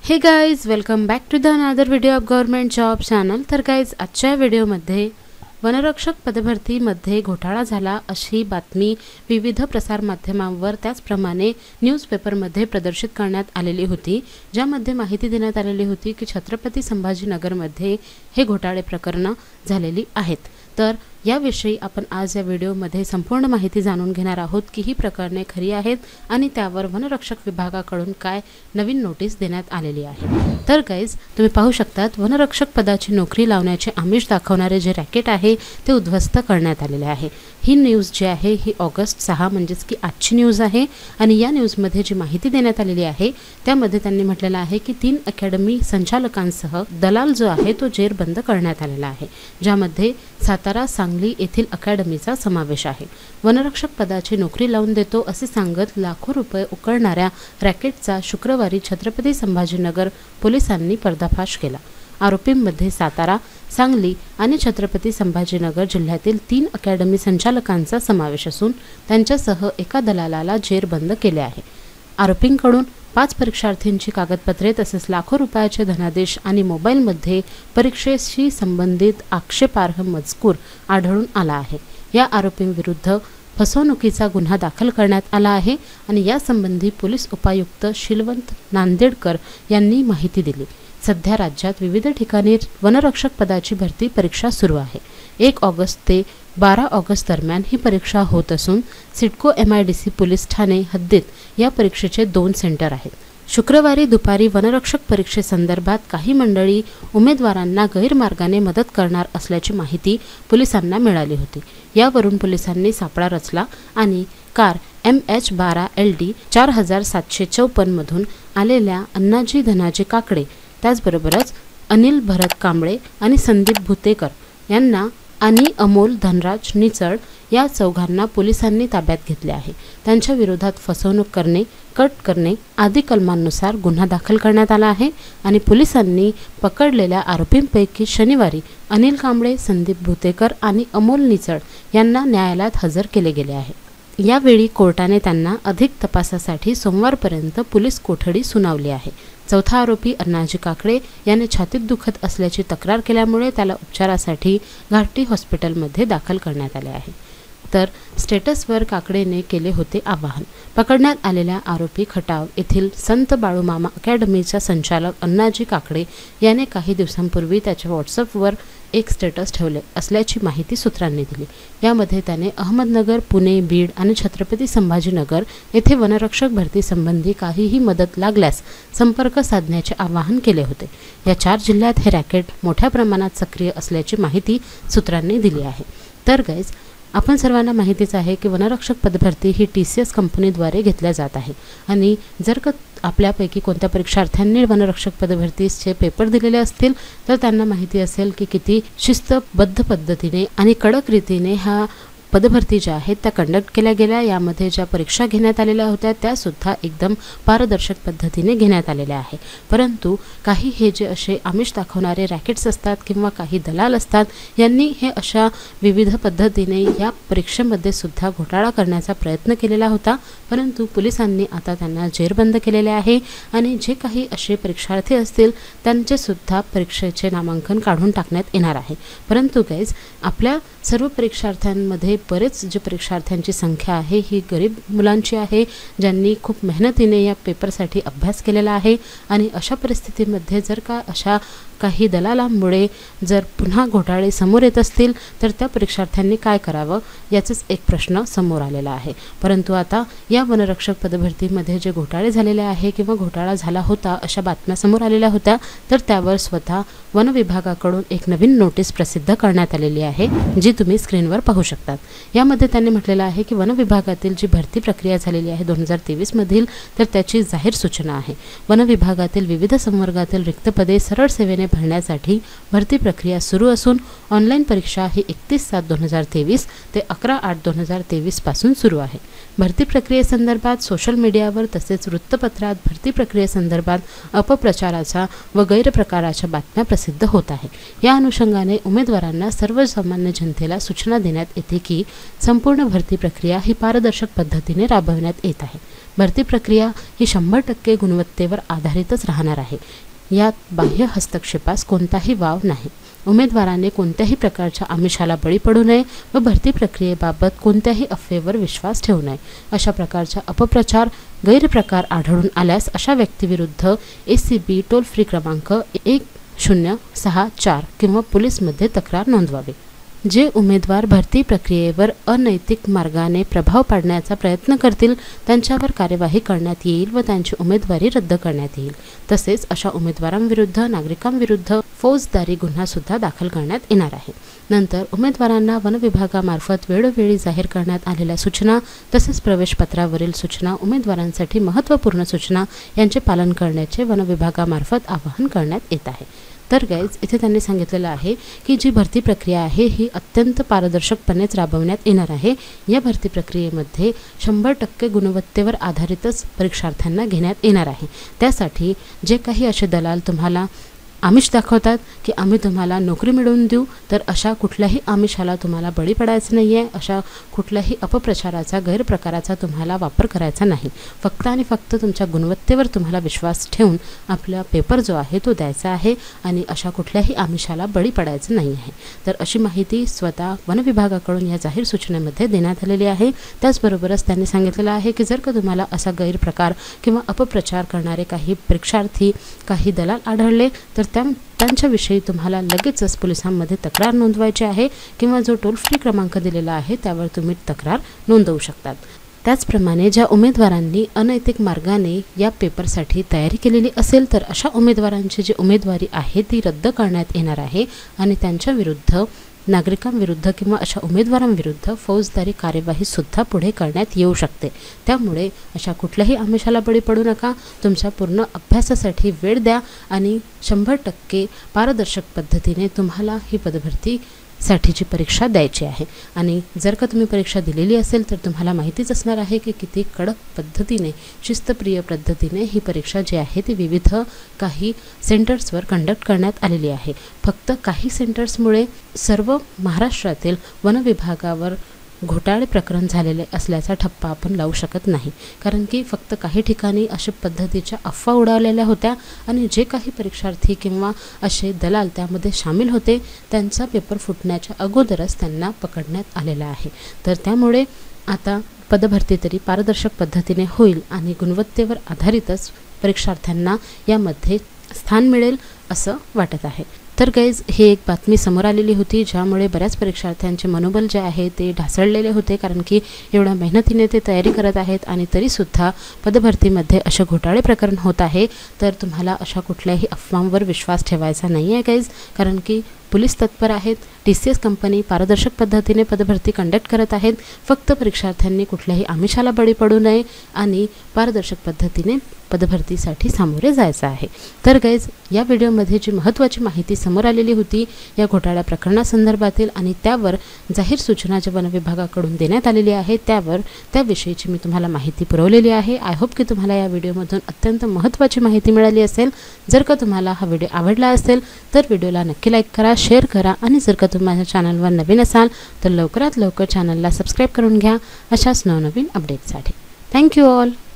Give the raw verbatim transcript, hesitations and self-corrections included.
हे guys, welcome back to the another video of government job channel. तर guys, आजच्या व्हिडिओमध्ये वनरक्षक पदभरतीमध्ये घोटाळा झाला अशी बातमी विविध प्रसारमाध्यमांवर त्याचप्रमाणे न्यूजपेपरमध्ये प्रदर्शित करण्यात आलेली होती, ज्यामध्ये माहिती देण्यात आलेली होती की छत्रपती संभाजीनगरमध्ये हे घोटाळे प्रकरण झालेली आहेत। तर याविषयी आपण आज या व्हिडिओमध्ये संपूर्ण माहिती जाणून घेणार आहोत की ही प्रकरणे खरी आहेत आणि त्यावर वनरक्षक विभागाकडून काय नवीन नोटीस देण्यात आलेली आहे। तर गाइज, तुम्ही पाहू शकतात, वनरक्षक पदाची नोकरी लावण्याचे आमिष दाखवणारे जे रॅकेट आहे ते उद्ध्वस्त करण्यात आलेले आहे। ही न्यूज जी आहे ही ऑगस्ट सहा म्हणजेच की आजची न्यूज आहे आणि या न्यूजमध्ये जी माहिती देण्यात आलेली आहे त्यामध्ये त्यांनी म्हटलेलं आहे की तीन अकॅडमी संचालकांसह दलाल जो आहे तो जेरबंद करण्यात आलेला आहे, ज्यामध्ये सातारा सांगली येथील अकॅडमीचा समावेश आहे। वनरक्षक पदाची नोकरी लावून देतो असे सांगत लाखो रुपये उकळणाऱ्या रॅकेटचा शुक्रवारी छत्रपती संभाजीनगर पोलिसांनी पर्दाफाश केला। आरोपींमध्ये सातारा, सांगली आणि छत्रपती संभाजीनगर जिल्ह्यातील तीन अकॅडमी संचालकांचा समावेश असून त्यांच्यासह एका दलालाला जेरबंद केले आहे। आरोपींकडून पाच परीक्षार्थींची कागदपत्रे तसेच लाखो रुपयाचे धनादेश आणि मोबाईलमध्ये परीक्षेशी संबंधित आक्षेपार्ह मजकूर आढळून आला आहे। या आरोपींविरुद्ध फसवणुकीचा गुन्हा दाखल करण्यात आला आहे आणि यासंबंधी पोलीस उपायुक्त शिलवंत नांदेडकर यांनी माहिती दिली। सध्या राज्यात विविध ठिकाणी वनरक्षक पदाची भरती परीक्षा सुरू आहे। एक ऑगस्ट ते बारा ऑगस्ट दरम्यान ही परीक्षा होत असून CIDCO M I D C police ठाणे हद्दीत या परीक्षेचे दोन सेंटर आहेत। शुक्रवारी दुपारी वनरक्षक परीक्षेसंदर्भात काही मंडळी उमेदवारांना गैरमार्गाने मदत करणार असल्याची माहिती पोलिसांना मिळाली होती। यावरून पोलिसांनी सापळा रचला आणि कार एम एच बारा एल डी चार हजार सातशे चौपन्न मधून आलेल्या अण्णाजी धनाजी काकडे, त्याचबरोबरच अनिल भरत कांबळे आणि संदीप भुतेकर यांना आणि अमोल धनराज निचळ या चौघांना पोलिसांनी ताब्यात घेतले आहे। त्यांच्या विरोधात फसवणूक करणे, कट करणे आदी कलमांनुसार गुन्हा दाखल करण्यात आला आहे आणि पोलिसांनी पकडलेल्या आरोपींपैकी शनिवारी अनिल कांबळे, संदीप भुतेकर आणि अमोल निचळ यांना न्यायालयात हजर केले गेले आहे। यावेळी कोर्टाने त्यांना अधिक तपासासाठी सोमवारपर्यंत पोलीस कोठडी सुनावली आहे। चौथा आरोपी अण्णाजी काकडे याने छातीत दुखत असल्याची तक्रार केल्यामुळे त्याला उपचारासाठी घाटी हॉस्पिटलमध्ये दाखल करण्यात आले आहे। तर स्टेटसवर काकडेने केले होते आवाहन। पकडण्यात आलेल्या आरोपी खटाव येथील संत बाळूमामा अकॅडमीचा संचालक अण्णाजी काकडे याने काही दिवसांपूर्वी त्याच्या व्हॉट्सअपवर एक स्टेटस ठेवले असल्याची माहिती सूत्रांनी दिली। यामध्ये त्याने अहमदनगर, पुणे, बीड आणि छत्रपती संभाजीनगर येथे वनरक्षक भरती संबंधी काहीही मदत लागल्यास संपर्क साधण्याचे आवाहन केले होते। या चार जिल्ह्यात हे रॅकेट मोठ्या प्रमाणात सक्रिय असल्याची माहिती सूत्रांनी दिली आहे। तर गाइज, आपण सर्वांना माहितीच आहे की वनरक्षक पदभरती ही टी सी एस कंपनीद्वारे घेतल्या जात आहे आणि जर का आपल्यापैकी कोणत्या परीक्षार्थ्यांनी वनरक्षक पदभरतीचे पेपर दिलेले असतील तर त्यांना माहिती असेल की किती शिस्तबद्ध पद्धतीने आणि कडक रीतीने हा पदभरती ज्या आहेत त्या कंडक्ट केल्या गेल्या। यामध्ये ज्या परीक्षा घेण्यात आलेल्या होत्या त्यासुद्धा एकदम पारदर्शक पद्धतीने घेण्यात आलेल्या आहे। परंतु काही हे जे असे आमिष दाखवणारे रॅकेट्स असतात किंवा काही दलाल असतात यांनी हे अशा विविध पद्धतीने या परीक्षेमध्ये सुद्धा घोटाळा करण्याचा प्रयत्न केलेला होता, परंतु पोलिसांनी आता त्यांना जेरबंद केलेले आहे आणि जे काही असे परीक्षार्थी असतील त्यांचे सुद्धा परीक्षेचे नामांकन काढून टाकण्यात येणार आहे। परंतु गाइज, आपल्या सर्व परीक्षार्थ्यांमध्ये बरेच जे परीक्षार्थ्यांची संख्या आहे ही गरीब मुलांची आहे, ज्यांनी खूप मेहनतीने या पेपरसाठी अभ्यास केलेला आहे आणि अशा परिस्थितीमध्ये जर का अशा काही दलालांमुळे जर पुन्हा घोटाळे समोर येत असतील तर त्या परीक्षार्थ्यांनी काय करावं याचाच एक प्रश्न समोर आलेला आहे। परंतु आता या वनरक्षक पदभरतीमध्ये जे घोटाळे झालेले आहे किंवा घोटाळा झाला होता अशा बातम्या समोर आलेल्या होत्या, तर त्यावर स्वतः वन विभागाकडून एक नवीन नोटीस प्रसिद्ध करण्यात आलेली आहे, जी तुम्ही स्क्रीनवर पाहू शकतात। यामध्ये त्यांनी म्हटलेलं आहे की वन विभागातील जी भरती प्रक्रिया झालेली आहे दोन हजार तेवीस मधील तर त्याची जाहीर सूचना आहे। वन विभागातील विविध संवर्गातील रिक्त पदे सरळ सेवेने भरण्यासाठी भरती प्रक्रिया सुरू असून ऑनलाईन परीक्षा ही एकतीस सात दोन हजार तेवीस ते अकरा आठ दोन हजार तेवीस पासून सुरू आहे। भरती प्रक्रियेसंदर्भात सोशल मीडियावर तसेच वृत्तपत्रात भरती प्रक्रियेसंदर्भात अपप्रचाराचा व गैरप्रकाराच्या बातम्या प्रसिद्ध होत आहे। या अनुषंगाने उमेदवारांना सर्वसामान्य जनतेला सूचना देण्यात येते की संपूर्ण भरती प्रक्रिया ही पारदर्शक पद्धतीने राबविण्यात येत आहे। भरती प्रक्रिया ही शंभर टक्के गुणवत्तेवर आधारितच राहणार आहे। यात बाह्य हस्तक्षेपास कोणताही वाव नाही। उमेदवाराने कोणत्याही प्रकारच्या आमिषाला बळी पडू नये व भरती प्रक्रियेबाबत कोणत्याही अफवेवर विश्वास ठेवू नये। अशा प्रकारचा अपप्रचार गैरप्रकार आढळून आल्यास अशा व्यक्तीविरुद्ध A C B toll free क्रमांक एक शून्य सहा चार किंवा पोलीसमध्ये तक्रार नोंदवावी। जे उमेदवार भरती प्रक्रियेवर अनैतिक मार्गाने प्रभाव पाडण्याचा प्रयत्न करतील त्यांच्यावर कार्यवाही करण्यात येईल व त्यांची उमेदवारी रद्द करण्यात येईल। तसेच अशा उमेदवारांविरुद्ध नागरिकांविरुद्ध फौजदारी गुन्हा सुद्धा दाखल करण्यात येणार आहे। नंतर उमेदवारांना वन विभागामार्फत वेळोवेळी जाहीर करण्यात आलेल्या सूचना तसेच प्रवेशपत्रावरील सूचना उमेदवारांसाठी महत्त्वपूर्ण सूचना यांचे पालन करण्याचे वन विभागामार्फत आवाहन करण्यात येत आहे। तर गाइज इथे त्यांनी सांगितलेलं आहे की जी भरती प्रक्रिया आहे ही अत्यंत पारदर्शकपणेच राबवण्यात येणार आहे। या भरती प्रक्रियेमध्ये शंभर टक्के गुणवत्तेवर आधारितच परीक्षार्थ्यांना घेण्यात येणार आहे। त्यासाठी जे काही असे दलाल तुम्हाला आमिष दाखवतात की आम्ही तुम्हाला नोकरी मिळवून देऊ, तर अशा कुठल्याही आमिषाला तुम्हाला बळी पडायचं नाही आहे। अशा कुठल्याही अपप्रचाराचा गैरप्रकाराचा तुम्हाला वापर करायचा नाही। फक्त आणि फक्त तुमच्या गुणवत्तेवर तुम्हाला विश्वास ठेवून आपला पेपर जो आहे तो द्यायचा आहे आणि अशा कुठल्याही आमिषाला बळी पडायचं नाही आहे। तर अशी माहिती स्वतः वन विभागाकडून या जाहीर सूचनेमध्ये देण्यात आलेली आहे। त्याचबरोबरच त्यांनी सांगितलेलं आहे की जर का तुम्हाला असा गैरप्रकार किंवा अपप्रचार करणारे काही परीक्षार्थी काही दलाल आढळले तर त्या त्यांच्याविषयी तुम्हाला लगेचच पोलिसांमध्ये तक्रार नोंदवायची आहे किंवा जो टोल फ्री क्रमांक दिलेला आहे त्यावर तुम्ही तक्रार नोंदवू शकतात। त्याचप्रमाणे ज्या उमेदवारांनी अनैतिक मार्गाने या पेपरसाठी तयारी केलेली असेल तर अशा उमेदवारांची जी उमेदवारी आहे ती रद्द करण्यात येणार आहे आणि त्यांच्या विरुद्ध नागरिकांविरुद्ध किंवा अशा उमेदवारांविरुद्ध फौजदारी कार्यवाही सुद्धा पुढे करण्यात येऊ शकते। त्यामुळे अशा कुठल्याही आमिषाला बळी पडू नका। तुमच्या पूर्ण अभ्यासासाठी वेळ द्या आणि शंभर टक्के पारदर्शक पद्धतीने तुम्हाला ही पदभरती साठीची परीक्षा द्यायची आहे। आणि जर का तुम्ही परीक्षा दिलेली असेल तर तुम्हाला माहितीच असणार आहे की किती कडक पद्धतीने शिस्तप्रिय पद्धतीने ही परीक्षा जी आहे ती विविध काही सेंटर्सवर कंडक्ट करण्यात आलेली आहे। फक्त काही सेंटर्समुळे सर्व महाराष्ट्रातील वन विभागावर घोटाळे प्रकरण झालेले असल्याचा ठप्पा आपण लावू शकत नाही, कारण की फक्त काही ठिकाणी अशा पद्धतीच्या अफवा उडालेल्या होत्या आणि जे काही परीक्षार्थी किंवा असे दलाल त्यामध्ये सामील होते त्यांचा पेपर फुटण्याच्या अगोदरच त्यांना पकडण्यात आलेला आहे। तर त्यामुळे आता पदभरती तरी पारदर्शक पद्धतीने होईल आणि गुणवत्तेवर आधारितच परीक्षार्थ्यांना यामध्ये स्थान मिळेल असं वाटत आहे। तर गाइज ही एक बातमी समोर आलेली होती ज्यामुळे बऱ्याच परीक्षार्थ्यांचे मनोबल जे आहे ते ढासळलेले होते, कारण की एवढ्या मेहनतीने ते तयारी करत आहेत आणि तरीसुद्धा पदभरतीमध्ये असे घोटाळे प्रकरण होत आहे। तर तुम्हाला अशा कुठल्याही अफवांवर विश्वास ठेवायचा नाही आहे गाइज, कारण की पोलीस तत्पर आहेत। टी सी एस कंपनी पारदर्शक पद्धतीने पदभरती कंडक्ट करत आहेत। फक्त परीक्षार्थ्यांनी कुठल्याही आमिषाला बळी पडू नये आणि पारदर्शक पद्धतीने पदभरतीसाठी सामोरे जायचं आहे। तर गाइज या व्हिडिओमध्ये जी महत्त्वाची माहिती समोर आलेली होती या घोटाळा प्रकरणासंदर्भातील आणि त्यावर जाहीर सूचना जे वन विभागाकडून देण्यात आलेली आहे त्यावर त्याविषयीची मी तुम्हाला माहिती पुरवलेली आहे। आय होप की तुम्हाला या व्हिडिओमधून अत्यंत महत्त्वाची माहिती मिळाली असेल। जर का तुम्हाला हा व्हिडिओ आवडला असेल तर व्हिडिओला नक्की लाईक करा, शेअर करा आणि जर का तुम्ही माझ्या चॅनलवर नवीन असाल तर लवकरात लवकर चॅनलला सबस्क्राईब करून घ्या अशाच नवनवीन अपडेटसाठी। Thank you all.